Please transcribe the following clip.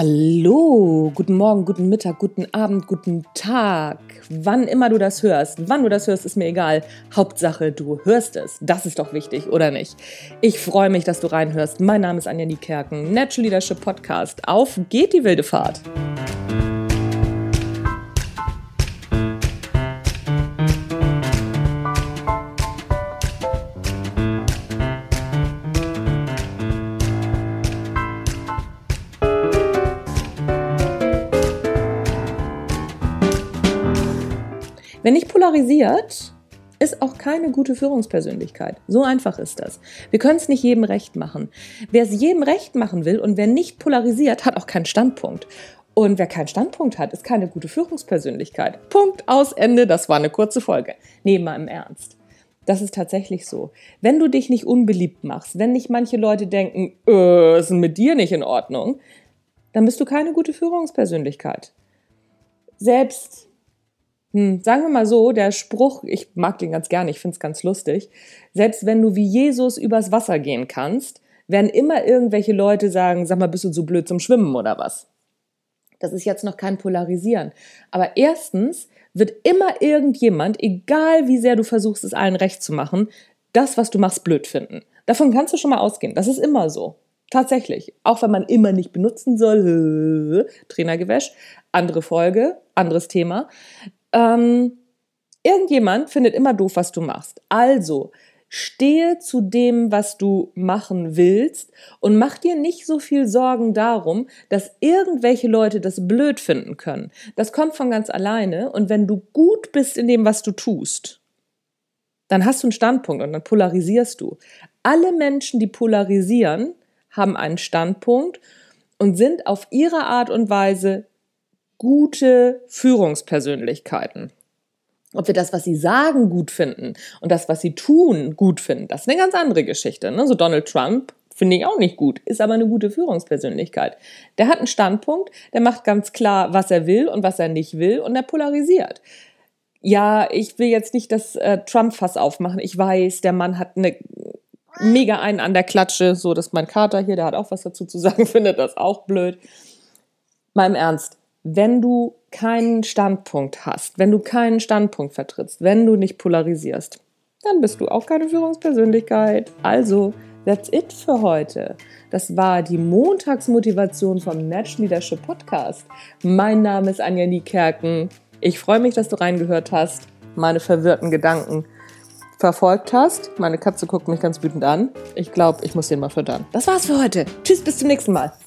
Hallo, guten Morgen, guten Mittag, guten Abend, guten Tag. Wann immer du das hörst, ist mir egal. Hauptsache, du hörst es. Das ist doch wichtig, oder nicht? Ich freue mich, dass du reinhörst. Mein Name ist Anja Niekerken, Natural Leadership Podcast. Auf geht die wilde Fahrt! Wer nicht polarisiert, ist auch keine gute Führungspersönlichkeit. So einfach ist das. Wir können es nicht jedem recht machen. Wer es jedem recht machen will und wer nicht polarisiert, hat auch keinen Standpunkt. Und wer keinen Standpunkt hat, ist keine gute Führungspersönlichkeit. Punkt, aus, Ende. Das war eine kurze Folge. Nee, mal im Ernst. Das ist tatsächlich so. Wenn du dich nicht unbeliebt machst, wenn nicht manche Leute denken, ist mit dir nicht in Ordnung, dann bist du keine gute Führungspersönlichkeit. Selbst sagen wir mal so, der Spruch, ich mag den ganz gerne, ich finde es ganz lustig, selbst wenn du wie Jesus übers Wasser gehen kannst, werden immer irgendwelche Leute sagen, sag mal, bist du so blöd zum Schwimmen oder was? Das ist jetzt noch kein Polarisieren. Aber erstens wird immer irgendjemand, egal wie sehr du versuchst, es allen recht zu machen, das, was du machst, blöd finden. Davon kannst du schon mal ausgehen. Das ist immer so. Tatsächlich. Auch wenn man immer nicht benutzen soll. Trainergewäsch. Andere Folge, anderes Thema. Irgendjemand findet immer doof, was du machst. Also, stehe zu dem, was du machen willst und mach dir nicht so viel Sorgen darum, dass irgendwelche Leute das blöd finden können. Das kommt von ganz alleine und wenn du gut bist in dem, was du tust, dann hast du einen Standpunkt und dann polarisierst du. Alle Menschen, die polarisieren, haben einen Standpunkt und sind auf ihre Art und Weise gute Führungspersönlichkeiten. Ob wir das, was sie sagen, gut finden und das, was sie tun, gut finden, das ist eine ganz andere Geschichte. Ne? So Donald Trump finde ich auch nicht gut, ist aber eine gute Führungspersönlichkeit. Der hat einen Standpunkt, der macht ganz klar, was er will und was er nicht will und der polarisiert. Ja, ich will jetzt nicht das Trump-Fass aufmachen. Ich weiß, der Mann hat eine mega einen an der Klatsche. So, das ist mein Kater hier, der hat auch was dazu zu sagen, findet das auch blöd. Mal im Ernst. Wenn du keinen Standpunkt hast, wenn du keinen Standpunkt vertrittst, wenn du nicht polarisierst, dann bist du auch keine Führungspersönlichkeit. Also, that's it für heute. Das war die Montagsmotivation vom Natural Leadership Podcast. Mein Name ist Anja Niekerken. Ich freue mich, dass du reingehört hast, meine verwirrten Gedanken verfolgt hast. Meine Katze guckt mich ganz wütend an. Ich glaube, ich muss den mal füttern. Das war's für heute. Tschüss, bis zum nächsten Mal.